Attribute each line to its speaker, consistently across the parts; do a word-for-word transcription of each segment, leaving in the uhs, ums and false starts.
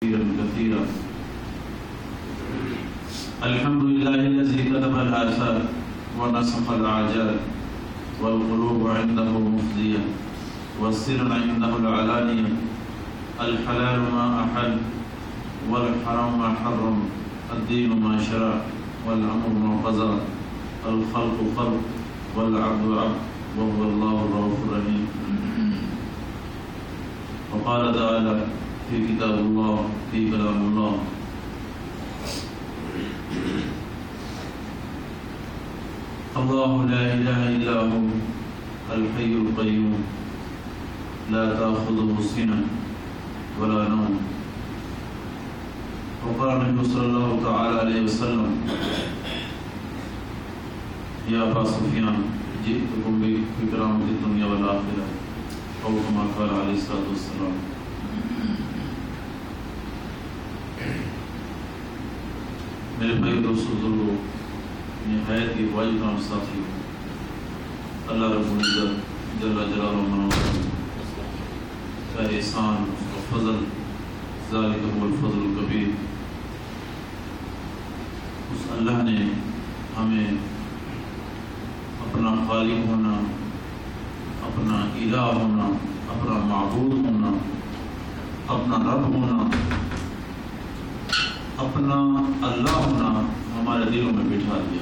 Speaker 1: كثيرا. الحمد لله الذي كتب الآثار ونسخ الأعجال والقلوب عنده مفضية والسر عنده العلانية. الحلال ما أحل والحرام ما حرم، الدين ما شرع والأمر ما قضى، الخلق خلق والعبد عبد وهو الله الرؤوف الرحيم. وقال تعالى في كتاب الله في كلام الله: الله لا إله إلا هو الحي القيوم لا تأخذه سنة ولا نوم. وقال النبي صلى الله تعالى عليه وسلم: يا أبا سفيان جئتكم بكرامة الدنيا والآخرة، أو كما قال عليه الصلاة والسلام. میرے بھائی دوستو بزرگو، نہایت ہی واجب نام ساتھی، اللہ رب العزت جل جلالہ و منوہ کا احسان، اس کا فضل، ذالک هو الفضل الکبیر. اس اللہ نے ہمیں اپنا خالق ہونا، اپنا الہ ہونا، اپنا معبود ہونا، اپنا رب ہونا، اپنا اللہ ہونا ہمارے دلوں میں بٹھا دیا.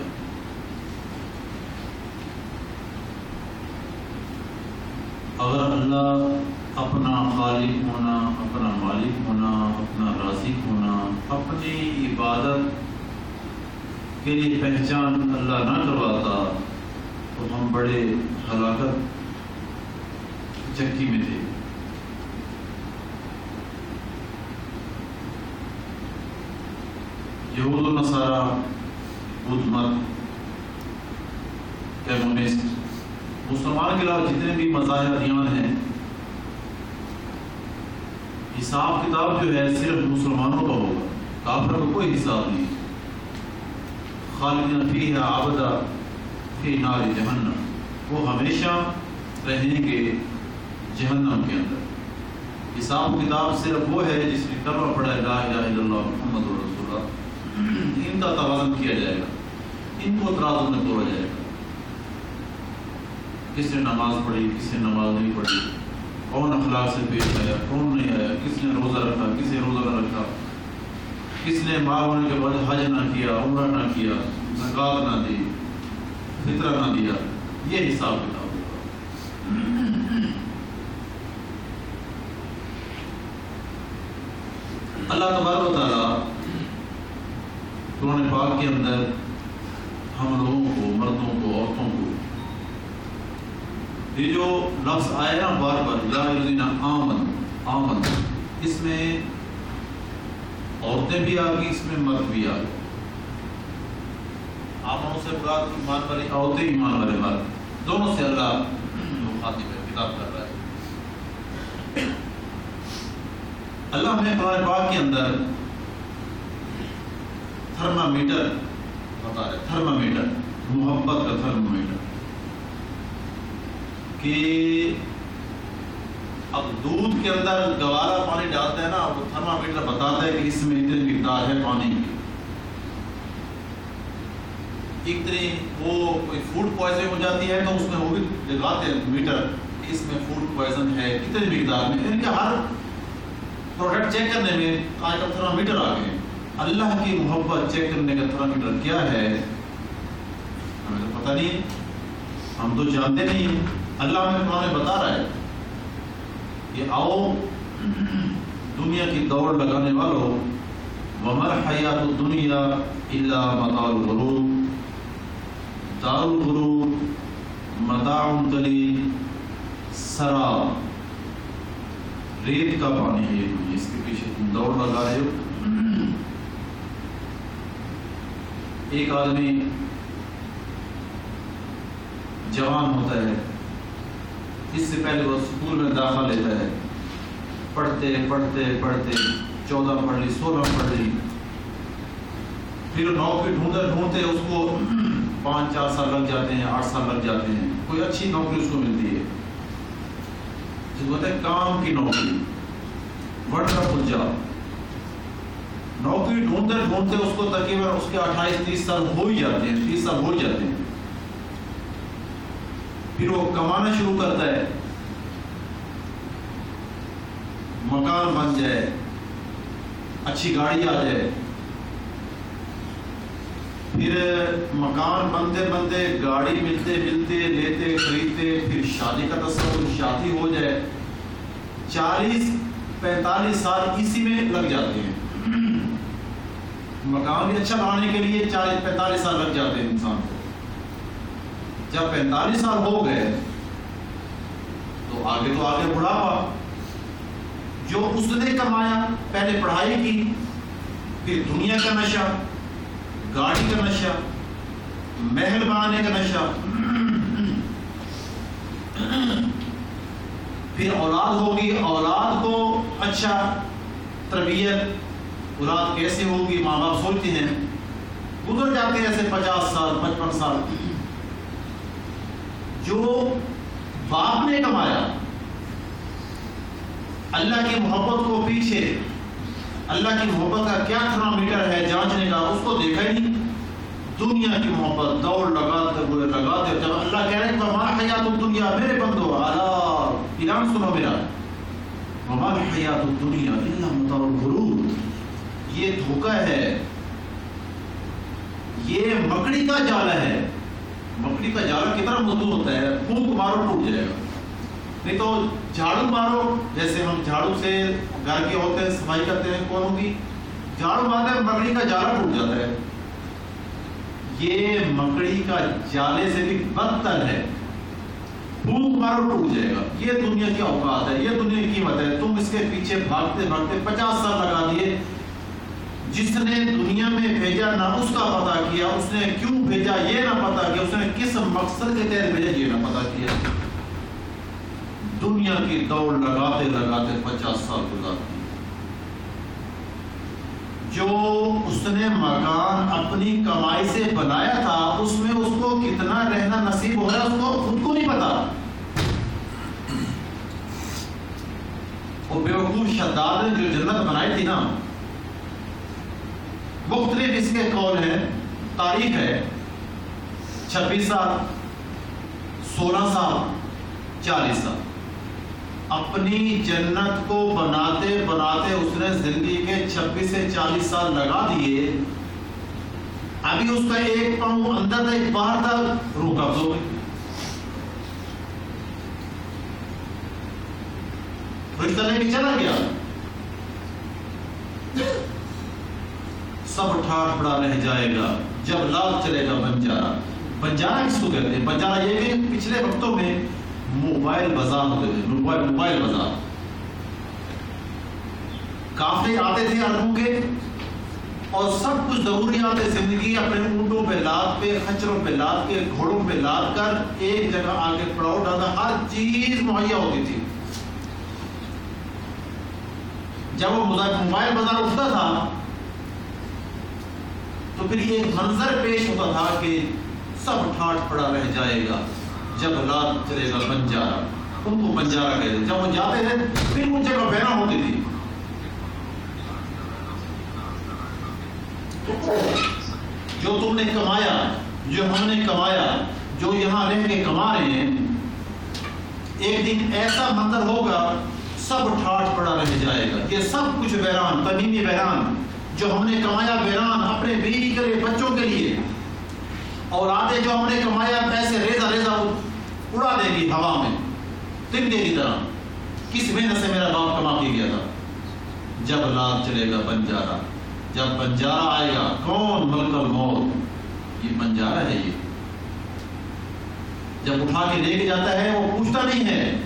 Speaker 1: اگر اللہ اپنا خالق ہونا، اپنا مالک ہونا، اپنا رازق ہونا، اپنی عبادت کے لیے پہچان اللہ نہ کرواتا تو ہم بڑے ہلاکت چکی میں تھے. یہود و نصارہ، بدھ مت، کمیونسٹ، مسلمان کے علاوہ جتنے بھی مذاہب ادیان ہیں، حساب کتاب جو ہے صرف مسلمانوں کا ہوگا، کافر کا کوئی حساب نہیں. خالدین فیہا ابدا فی نار جہنم، وہ ہمیشہ رہیں گے جہنم کے اندر. حساب کتاب صرف وہ ہے جس نے کلمہ پڑھا ہے لا الہ الا اللہ محمد رسول اللہ. ان کا توازن کیا جائے گا، ان کو ترازو میں توڑا جائے گا. کس نے نماز پڑھی، کس نے نماز نہیں پڑھی، کون اخلاق سے پیش آیا، کون نہیں آیا، کس نے روزہ رکھا، کس نے روزہ نہ رکھا، کس نے ماں ہونے کے بعد حج نہ کیا، عمرہ نہ کیا، زکوٰۃ نہ دی، فطرہ نہ دیا. یہ حساب کتاب ہوگا. اللہ تبارک و تعالیٰ قرآن پاک کے اندر ہم لوگوں کو، مردوں کو، عورتوں کو، یہ جو لفظ آیا نا بار بار یا الذین آمن آمن، اس میں عورتیں بھی آ گئی، اس میں مرد بھی آ گئے. آمنوں سے مراد ایمان والی عورتیں، ایمان والے مرد، دونوں سے اللہ مخاطب ہے، خطاب کر رہا ہے. اللہ نے قرآن پاک کے اندر تھرمامیٹر بتا رہے، تھرمامیٹر، محبت کا تھرمامیٹر، کہ اب دودھ کے اندر گوارا پانی ڈالتے ہیں نا، وہ تھرمامیٹر بتاتا ہے کہ اس میں اتنی مقدار ہے پانی کی. اتنی وہ کوئی فوڈ پوائزن ہو جاتی ہے تو اس میں وہ بھی لگاتے ہیں میٹر، اس میں فوڈ پوائزن ہے کتنی مقدار میں. یعنی کہ ہر پروڈکٹ چیک کرنے میں آج کل تھرمامیٹر آ گئے. اللہ کی محبت چیک کرنے کا تھرمامیٹر کیا ہے ہمیں تو پتہ نہیں ہے، ہم تو جانتے نہیں ہیں. اللہ ہمیں قرآن میں بتا رہا ہے کہ آؤ دنیا کی دوڑ لگانے والوں، وَمَا الْحَيَاةُ الدُّنْيَا إِلَّا مَتَاعُ الْغُرُورِ، دار الغرور متاع قلیل، سراب، ریت کا پانی ہے یہ دنیا، اس کے پیچھے تم دوڑ لگا رہے ہو. ایک آدمی جوان ہوتا ہے، اس سے پہلے وہ اسکول میں داخلہ لیتا ہے، پڑھتے پڑھتے پڑھتے چودہ پڑھ لی، سولہ پڑھ لی، پھر نوکری ڈھونڈتے ڈھونڈتے اس کو پانچ چار سال لگ جاتے ہیں، آٹھ سال لگ جاتے ہیں، کوئی اچھی نوکری اس کو ملتی ہے جس کو کہتے ہیں کام کی نوکری، ونڈرفل جاب. نوکری ڈھونڈتے ڈھونڈتے اس کو تقریباً اس کے اٹھائیس تیس سال ہو ہی جاتے ہیں، تیس سال ہو ہی جاتے ہیں. پھر وہ کمانا شروع کرتا ہے، مکان بن جائے، اچھی گاڑی آ جائے. پھر مکان بنتے بنتے، گاڑی ملتے ملتے، لیتے خریدتے، پھر شادی کا تصور، شادی ہو جائے. چالیس پینتالیس سال اسی میں لگ جاتے ہیں. مکان بھی اچھا بنانے کے لیے چالیس پینتالیس سال لگ جاتے ہیں انسان کو. جب پینتالیس سال ہو گئے تو آگے تو آگے بڑھاپا. جو اس نے کمایا، پہلے پڑھائی کی، پھر دنیا کا نشہ، گاڑی کا نشہ، محل بنانے کا نشہ، پھر اولاد ہوگی، اولاد کو اچھا تربیت، اولاد کیسے ہوگی ماں باپ سوچتے ہیں. گزر جاتے ہیں ایسے پچاس سال پچپن سال. جو باپ نے کمایا، اللہ کی محبت کو پیچھے، اللہ کی محبت کا کیا تھرمامیٹر ہے جانچنے کا، اس کو دیکھا ہی نہیں. دنیا کی محبت دوڑ لگاتے ہوئے لگاتے. جب اللہ کہہ رہے ہیں وما الحیات الدنیا، میرے بندو الا اعلان سنو میرا، وما الحیات الدنیا الا متاع الغرور. یہ دھوکہ ہے، یہ مکڑی کا جالا ہے. مکڑی کا جالا کتنا مضبوط ہوتا ہے، پھونک مارو ٹوٹ جائے گا. نہیں تو جھاڑو مارو، جیسے ہم جھاڑو سے گھر کے ہوتے ہیں صفائی کرتے ہیں، کون ہوگی، جھاڑو مارتے ہیں مکڑی کا جالا ٹوٹ جاتا ہے. یہ مکڑی کا جالے سے بھی بدتر ہے، پھونک مارو ٹوٹ جائے گا. یہ دنیا کی اوقات ہے، یہ دنیا کی قیمت ہے. تم اس کے پیچھے بھاگتے بھاگتے پچاس سال لگا دیے. جس نے دنیا میں بھیجا نہ اس کا پتہ کیا، اس نے کیوں بھیجا یہ نہ پتہ کیا، اس نے کس مقصد کے تحت بھیجا یہ نہ پتہ کیا. دنیا کی دوڑ لگاتے لگاتے پچاس سال گزار دیے. جو اس نے مکان اپنی کمائی سے بنایا تھا، اس میں اس کو کتنا رہنا نصیب ہو رہا ہے اس کو خود کو نہیں پتا. وہ بیوقوف شداد نے جو جنت بنائی تھی نا، مختلف اس کے قول ہیں. تاریخ ہے چھبیس سال، سولہ سال، چالیس سال. اپنی جنت کو بناتے بناتے اس نے زندگی کے چھبیس سے چالیس سال لگا دیے. ابھی اس کا ایک پاؤں اندر تھا، ایک باہر تھا، روح قبض ہو گئی. رشتہ لے کے چلا گیا. سب ٹھاٹ پڑا رہ جائے گا جب لال چلے گا بنجارا. بنجارا کس کو کہتے ہیں؟ بنجارا یہ کہ پچھلے وقتوں میں موبائل بازار ہوتے تھے، موبائل موبائل بازار. کافی آتے تھے عربوں کے اور سب کچھ ضروریات زندگی اپنے اونٹوں پہ لاد کے، خچروں پہ لاد کے، گھوڑوں پہ لاد کر ایک جگہ آ کے پڑاؤ ڈالا. ہر چیز مہیا ہوتی تھی. جب وہ موبائل بازار اٹھتا تھا تو پھر یہ منظر پیش ہوتا تھا کہ سب ٹھاٹ پڑا رہ جائے گا جب لاد چلے گا بنجارا. ان کو بنجارا کہتے ہیں. جب وہ جاتے تھے پھر ان جگہ بہنا ہوتی تھی. جو تم نے کمایا، جو ہم نے کمایا، جو یہاں رہ کے کما رہے ہیں، ایک دن ایسا منظر ہوگا سب ٹھاٹ پڑا رہ جائے گا. یہ سب کچھ ویران، تمیمی ویران، جو ہم نے کمایا ویران، اپنے بیوی کے لیے، بچوں کے لیے. اور آتے جو ہم نے کمایا پیسے ریزہ ریزہ اڑا دے گی ہوا میں، تنکے کی طرح. کس محنت سے میرا باپ کما کے گیا تھا. جب لاد چلے گا بنجارا، جب بنجارا آئے گا. کون؟ ملک الموت. یہ بنجارا ہے. یہ جب اٹھا کے لے کے جاتا ہے وہ پوچھتا نہیں ہے.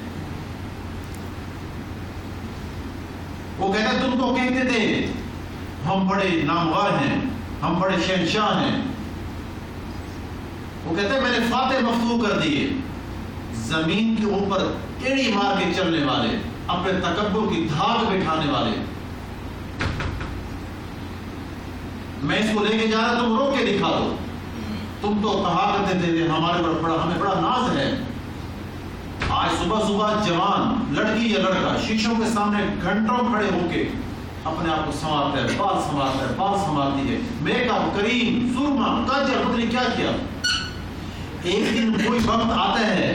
Speaker 1: وہ کہتا ہے تم تو کہتے تھے ہم بڑے نامور ہیں، ہم بڑے شہنشاہ ہیں. وہ کہتے ہیں میں نے فاتح مفتوح کر دیے. زمین کے اوپر ایڑی مار کے چلنے والے، اپنے تکبر کی دھاگ بٹھانے والے. میں اس کو لے کے جا رہا، تم روک کے دکھا دو. تم تو کہا کرتے تھے ہمارے پر بڑا، ہمیں بڑا ناز ہے. آج صبح صبح جوان لڑکی یا لڑکا شیشوں کے سامنے گھنٹوں کھڑے ہو کے اپنے آپ کو سنوارتا ہے، بال سنوارتا ہے، بال سنوارتی ہے، میک اپ، کریم، سرما، کاجل، پتہ نہیں کیا کیا. ایک دن کوئی وقت آتا ہے،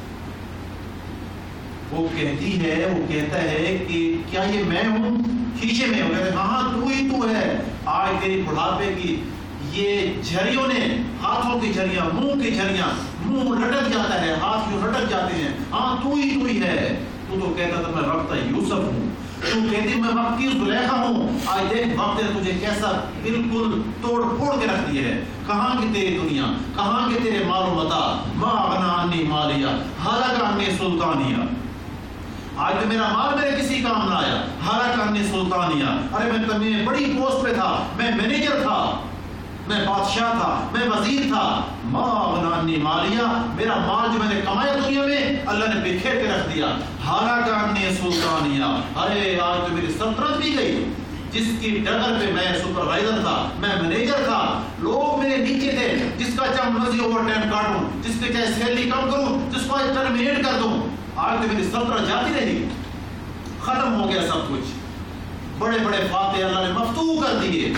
Speaker 1: وہ کہتی ہے، وہ کہتا ہے کہ کیا یہ میں ہوں؟ شیشے میں. وہ کہتے ہیں ہاں تو ہی تو ہے. آج تیری بڑھاپے کی یہ جھریوں نے، ہاتھوں کی جھریاں، منہ کی جھریاں، منہ لٹک جاتا ہے، ہاتھ کیوں لٹک جاتے ہیں. ہاں تو ہی تو ہی ہے. تو تو کہتا تھا میں وقت یوسف ہوں. تو کہتی میں وقت کی زلیخا ہوں. آج دیکھ وقت نے تجھے کیسا بالکل توڑ پھوڑ کے رکھ دیا ہے. کہاں کی تیری دنیا، کہاں کے تیرے مال و متاع. ما اغنی عنی مالیہ ہلک عنی سلطانیہ. آج تو میرا مال میرے کسی کام نہ آیا. ہلک عنی سلطانیہ. ارے میں میں بڑی پوسٹ پہ تھا، میں مینیجر تھا، میں بادشاہ تھا، میں وزیر تھا. ما اغنی عنی مالیہ. میرا مال جو میں نے کمایا دنیا میں اللہ نے بکھیر کے رکھ دیا. ہلک عنی سلطانیہ. ارے آج تو میری سلطنت بھی گئی. جس کی ڈگر پہ میں سپروائزر تھا، میں مینیجر تھا، لوگ میرے نیچے تھے، جس کا چاہے مرضی اوور ٹائم کاٹوں، جس کے چاہے سیلری کم کروں، جس کو ٹرمینیٹ کر دوں. آج تو میری سلطنت جاتی رہی. ختم ہو گیا سب کچھ. بڑے بڑے فاتح اللہ نے مفتوح کر دیے.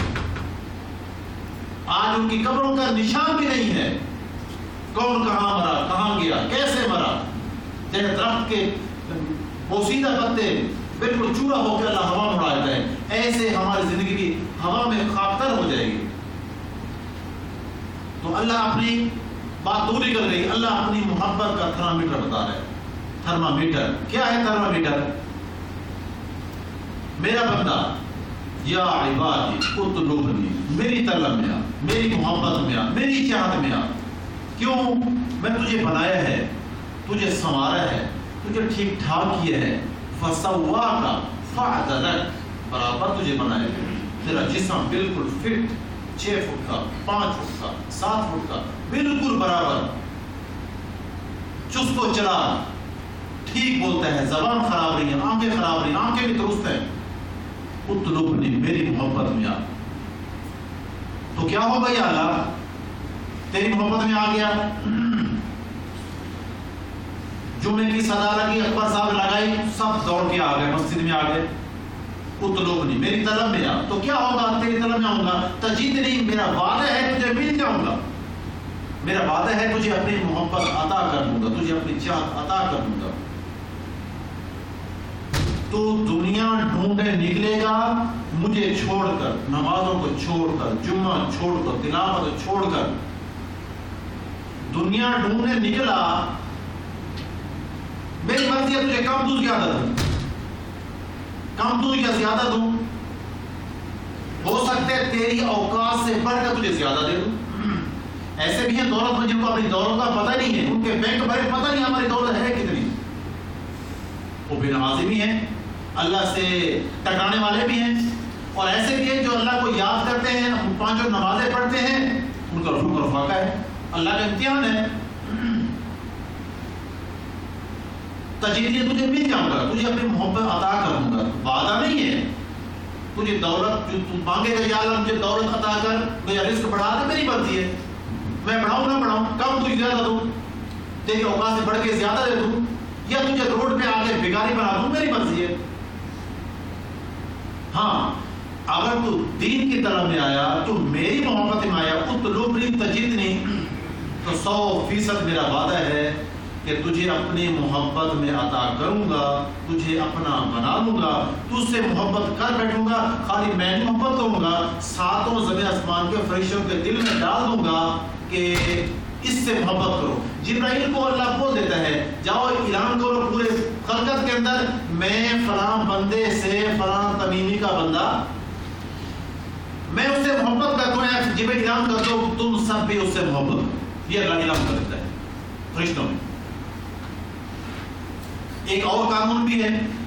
Speaker 1: آج ان کی قبروں کا نشان بھی نہیں ہے. کون کہاں مرا، کہاں گیا، کیسے مرا. جیسے درخت کے بوسیدہ پتے بالکل چورا ہو کے اللہ ہوا میں اڑا دیتا ہے، ایسے ہماری زندگی بھی ہوا میں خاکتر ہو جائے گی. تو اللہ اپنی بات دوری کر گئی. اللہ اپنی محبت کا تھرمامیٹر بتا رہا ہے. تھرمامیٹر کیا ہے؟ تھرمامیٹر میرا بندہ، یا عبادی اطلبنی، میری طلب میں آ، میری محبت میں آ، میری چاہت میں آ. کیوں؟ میں تجھے بنایا ہے، تجھے سنوارا ہے، تجھے ٹھیک ٹھاک کیا ہے. فسواک فعدلک، برابر تجھے بنایا ہے. تیرا جسم بالکل فٹ، چھ فٹ کا، پانچ فٹ کا، سات فٹ کا، بالکل برابر. چست و چلا، ٹھیک بولتا ہے، زبان خراب نہیں ہے، آنکھیں خراب نہیں، آنکھیں بھی درست ہیں. اطلبنی، میری محبت میں آ. تو کیا ہوگا یا اللہ؟ تیری محبت میں آ گیا. جمعے کی صدا لگی، اکبر صاحب لگائی، سب دوڑ کے آ گئے، مسجد میں آ گئے. اطلبنی، میری طلب میں آ. تو کیا ہوگا؟ تیری طلب میں آؤں گا. تجدنی، میرا وعدہ ہے تجھے مل جاؤں گا. میرا وعدہ ہے تجھے اپنی محبت عطا کر دوں گا، تجھے اپنی چاہت عطا کر دوں گا. تو دنیا ڈھونڈے نکلے گا مجھے چھوڑ کر، نمازوں کو چھوڑ کر، جمعہ چھوڑ کر، تلاوت چھوڑ کر. دنیا ڈھونڈنے نکلا، میری مرضی ہے تجھے کم دوں زیادہ دوں، کم دوں یا زیادہ دوں. ہو سکتا ہے تیری اوقات سے بڑھ کر تجھے زیادہ دے دوں. ایسے بھی ہیں دولت مند جن کو اپنی دولت کا پتہ نہیں ہے، ان کے بینک بھرے پتہ نہیں ہماری دولت ہے کتنی. وہ بے نمازی بھی ہیں، اللہ سے ٹکرانے والے بھی ہیں، اور ایسے بھی ہیں جو اللہ کو یاد کرتے ہیں، پانچوں نمازیں پڑھتے ہیں، ان کا رفوع کا رفاقہ ہے. اللہ کا امتحان ہے. تجدید تجھے مل جاؤں گا، تجھے اپنی محبت عطا کروں گا. وعدہ نہیں ہے تجھے دولت جو تم مانگے گا یا اللہ مجھے دولت عطا کر، میرا رزق بڑھا دے، میری مرضی ہے. میں بڑھاؤں نہ بڑھاؤں، کم تجھے زیادہ دوں، تیری اوقات سے بڑھ کے زیادہ دے دوں، یا تجھے روڈ پہ آ کے بھکاری بنا دوں، میری مرضی ہے. ہاں اگر تو دین کی طرف میں آیا، تو میری محبت میں آیا، اطلبنی تجدنی، تو سو فیصد میرا وعدہ ہے کہ تجھے اپنی محبت میں عطا کروں گا، تجھے اپنا بنا لوں گا، تجھ سے محبت کر بیٹھوں گا. خالی میں نہیں محبت کروں گا، ساتوں زمین آسمان کے فرشتوں کے دل میں ڈال دوں گا کہ اس سے محبت کرو. جبرائیل کو اللہ بول دیتا ہے جاؤ اعلان کرو پورے خلقت کے اندر، میں فلاں بندے سے فلاں تمیمی کا بندہ، میں اس سے محبت کرتا ہوں. جبرائیل اعلان کر دو تم سب بھی اس سے محبت کرو. یہ اللہ اعلان کر دیتا ہے فرشتوں میں. ایک اور قانون بھی ہے،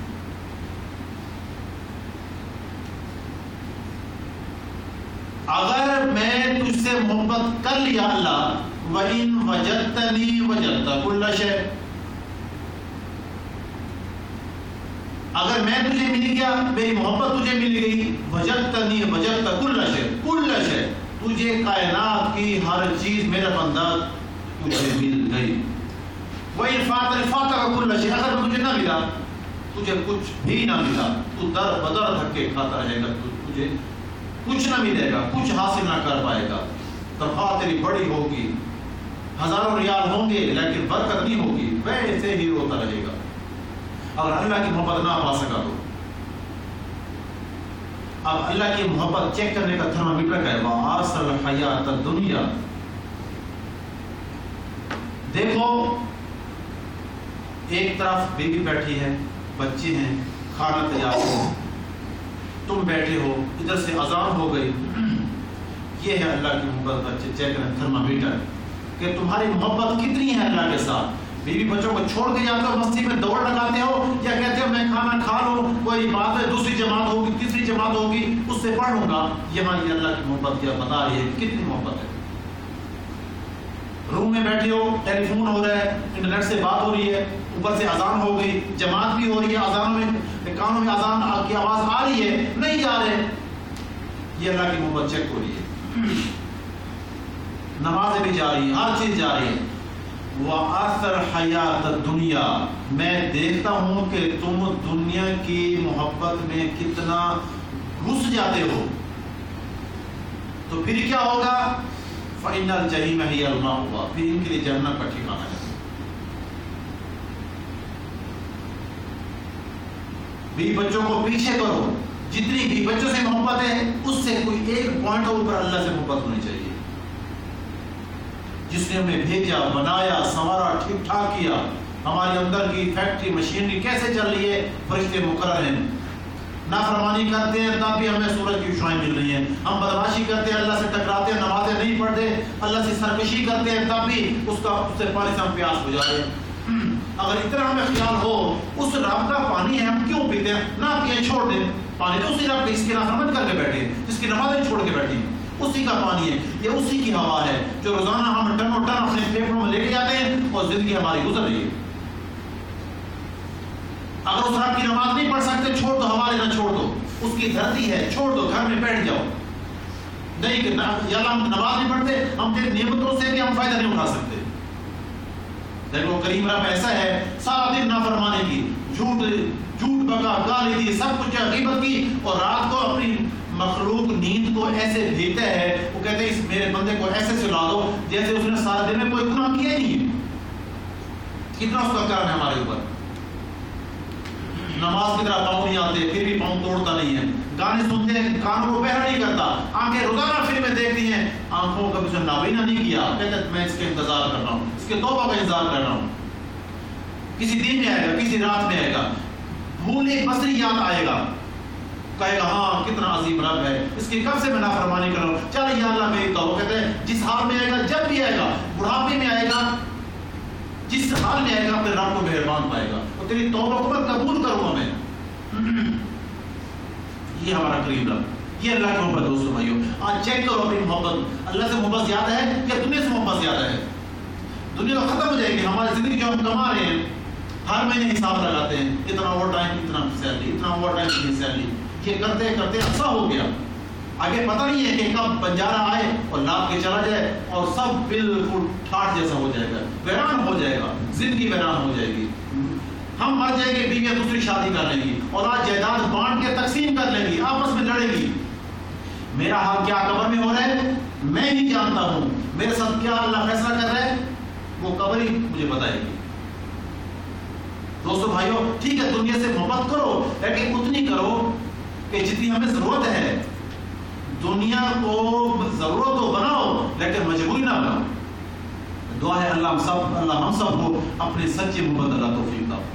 Speaker 1: اگر میں تجھ سے محبت کر لیا اللہ، وَإِن وَجَدْتَنِي وَجَدْتَ كُلَّ شَيْءٍ، اگر میں تجھے مل گیا، میری محبت تجھے مل گئی، وَجَدْتَنِي وَجَدْتَ كُلَّ شَيْءٍ، كُلَّ شَيْءٍ، تجھے کائنات کی ہر چیز میرا بندہ تجھے مل گئی. وَإِن فَاتَنِي فَاتَكَ كُلَّ شَيْءٍ، اگر میں تجھے نہ ملا تجھے کچھ بھی نہ ملا، تو در بدر دھکے کھاتا رہے گا، تجھے کچھ نہ ملے گا، کچھ حاصل نہ کر پائے گا، تنخواہ تیری بڑی ہوگی، ہزاروں ریال ہوں گے لیکن برکت نہیں ہوگی، ویسے ہی روتا رہے گا اگر اللہ کی محبت نہ پا سکا تو۔ اب اللہ کی محبت چیک کرنے کا تھرمامیٹر ہے، وَآثَرَ الْحَيَاةَ الدُّنْيَا۔ دیکھو ایک طرف بیوی بیٹھی ہے، بچے ہیں، کھانا تیار ہے، تم بیٹھے ہو، ادھر سے اذان ہو گئی، یہ ہے اللہ کی محبت کا چیک کرنے تھرمامیٹر کہ تمہاری محبت کتنی ہے اللہ کے ساتھ۔ بیوی بچوں کو چھوڑ کے جاتے ہو، مسجد میں دوڑ لگاتے ہو، یا کہتے ہو میں کھانا کھا لوں، کوئی بات ہے دوسری جماعت ہوگی، تیسری جماعت ہوگی، اس سے پڑھ لوں گا۔ یہاں یہ اللہ کی محبت کیا بتا رہی ہے کتنی محبت ہے۔ روم میں بیٹھے ہو، ٹیلی فون ہو رہا ہے، انٹرنیٹ سے بات ہو رہی ہے، اوپر سے اذان ہو گئی، جماعت بھی ہو رہی ہے، اذان میں کانوں میں اذان کی آواز آ رہی ہے، نہیں جا رہے، یہ اللہ کی محبت چیک ہو رہی ہے۔ نمازیں بھی جاری ہیں، ہر چیز جاری ہے۔ وَآثَرَ حَيَاةَ الدُّنْيَا، میں دیکھتا ہوں کہ تم دنیا کی محبت میں کتنا گھس جاتے ہو، تو پھر کیا ہوگا؟ فَإِنَّ الْجَحِيمَ هِيَ الْمَأْوَىٰ، پھر ان کے لیے جہنم کا ٹھکانہ ہے۔ بھی بچوں کو پیچھے کرو، جتنی بھی بچوں سے محبت ہے اس سے کوئی ایک پوائنٹ اوپر اللہ سے محبت ہونی چاہیے۔ جس نے ہمیں بھیجا، بنایا، سنوارا، ٹھیک ٹھاک کیا، ہمارے اندر کی فیکٹری مشینری کیسے چل رہی ہے، فرشتے مقرر ہیں۔ نافرمانی کرتے ہیں تب بھی ہمیں سورج کی روشنی مل رہی ہے، ہم بدماشی کرتے ہیں، اللہ سے ٹکراتے ہیں، نمازیں نہیں پڑھتے، اللہ سے سرکشی کرتے ہیں، تب بھی اس کا اس سے پانی سے ہم پیاس بجھا رہے ہیں۔ اگر اتنا ہمیں خیال ہو اس رب کا پانی ہے ہم کیوں پیتے ہیں، نہ پیے، چھوڑ دیں پانی، تو اسی رب کے، اس کی نافرمانی کر کے بیٹھے ہیں، جس کی نمازیں چھوڑ کے بیٹھے ہیں، اسی کا پانی ہے، یہ اسی کی ہوا ہے جو روزانہ ہم ٹن و ٹن اپنے پھیپھڑوں میں لے کے جاتے ہیں اور زندگی ہماری گزر رہی ہے۔ اگر اس رب کی نماز نہیں پڑھ سکتے، چھوڑ دو، حوالے نہ چھوڑ دو، اس کی دھرتی ہے، چھوڑ دو، گھر میں بیٹھ جاؤ، نہیں کہ یا اللہ ہم نماز نہیں پڑھتے، ہم تیری نعمتوں سے بھی ہم فائدہ نہیں اٹھا سکتے۔ دیکھو کریم رب ایسا ہے، سارا دن نافرمانی کی، جھوٹ جھوٹ بکا، گالی دی، سب کچھ غیبت کی، اور رات کو اپنی مخلوق نیند کو ایسے بھیجتا ہے، وہ کہتے ہیں اس میرے بندے کو ایسے سلا دو جیسے اس نے سارے دن میں کوئی گناہ کیا ہی نہیں ہے۔ کتنا اس کا کرم ہے ہمارے اوپر۔ نماز کی طرح پاؤں نہیں آتے، پھر بھی پاؤں توڑتا نہیں ہے، گانے سنتے ہیں، کانوں کو بہرا نہیں کرتا، آنکھیں روزانہ فلمیں دیکھتی ہیں، آنکھوں کا بھی نابینا نہیں کیا، کہتے ہیں میں اس کے انتظار کر رہا ہوں، اس کے توبہ کا انتظار کر رہا ہوں، کسی دن میں آئے گا، کسی رات میں آئے گا، بھولے بصری یاد آئے گا، کہے گا ہاں کتنا عظیم رب ہے، اس کی کب سے میں نافرمانی کر رہا ہوں، چل یا اللہ میری توبہ۔ کہتے ہیں جس حال میں آئے گا، جب بھی آئے گا، بڑھاپے میں آئے گا، جس حال میں آئے گا اپنے رب کو مہربان پائے گا، اور تیری توبہ کو میں قبول کروں گا میں۔ یہ ہمارا کریم رب، یہ اللہ کی محبت۔ دوستو بھائیو، آج چیک کرو اپنی محبت، اللہ سے محبت زیادہ ہے یا دنیا سے محبت زیادہ ہے؟ دنیا تو ختم ہو جائے گی، ہماری زندگی جو ہم کما رہے ہیں ہر مہینے حساب لگاتے ہیں، اتنا اوور ٹائم، اتنا سیلری، اتنا اوور ٹائم، اتنی سیلری، یہ کرتے کرتے اچھا ہو گیا، آگے پتہ نہیں ہے کہ کب بنجارہ آئے اور لاد کے چلا جائے اور سب بالکل ٹھاٹ جیسا ہو جائے گا، ویران ہو جائے گا، زندگی ویران ہو جائے گی، ہم مر جائیں گے، بیویاں دوسری شادی کر لیں گی، اور آج جائیداد بانٹ کے تقسیم کر لیں گی، آپس میں لڑے گی۔ میرا حال کیا قبر میں ہو رہا ہے میں ہی جانتا ہوں، میرے ساتھ کیا اللہ فیصلہ کر رہا ہے وہ قبر ہی مجھے بتائے گی۔ دوستو بھائیو، ٹھیک ہے دنیا سے محبت کرو لیکن اتنی کرو کہ جتنی ہمیں ضرورت ہے، دنیا کو ضرورت تو بناؤ لیکن مجبوری نہ بناؤ۔ دعا ہے اللہ ہم سب اللہ ہم سب کو اپنی سچی محبت اللہ توفیق دے۔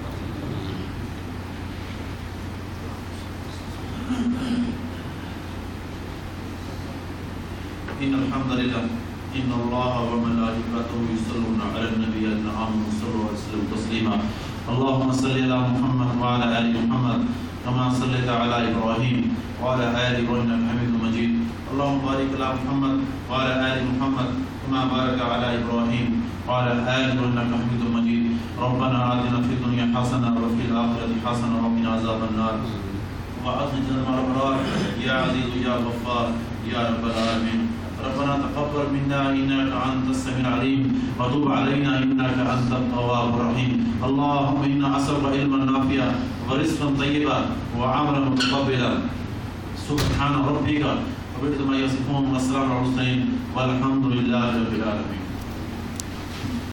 Speaker 1: ان الحمد لله ان الله وملائكته يصلون على النبي الذين امنوا صلوا عليه وسلموا تسليما اللهم صل على محمد وعلى ال محمد كما صليت على ابراهيم وعلى ال ابراهيم انك حميد مجيد اللهم بارك على محمد وعلى ال محمد كما باركت على ابراهيم وعلى ال ابراهيم انك حميد مجيد ربنا آتنا في الدنيا حسنه وفي الاخره حسنه وقنا عذاب النار وأدخلنا مع الأبرار يا عزيز يا غفار يا رب العالمين. ربنا تقبل منا إنك أنت السميع العليم وتب علينا إنك أنت التواب الرحيم. اللهم إنا نسألك علما نافعا ورزقا طيبا وعملا متقبلا. سبحان ربك رب العزة عما يصفون وسلام على المرسلين والحمد لله رب العالمين.